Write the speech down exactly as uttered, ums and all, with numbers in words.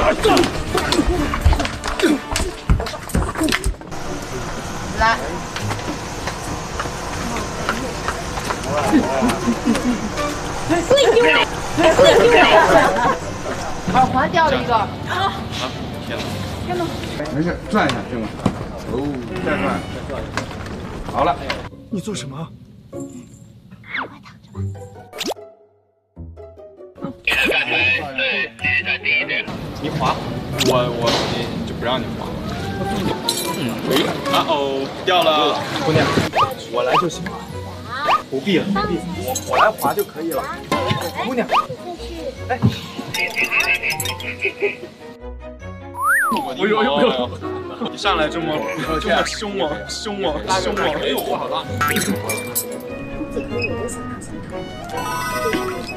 来。跪丢我！跪丢我！耳环掉了一个。啊！天哪！天哪！ 没事，转一下行吗？哦，再转，再转一下。好了。 你做什么？ 快躺着吧。 你滑，我我你就不让你滑。嗯，哎，啊哦，掉了， 姑娘，我来就行了，不必了，不必，我我来滑就可以了。姑娘，哎， 哎呦呦呦！你上来这么这么凶猛凶猛凶猛！哎呦，我好大！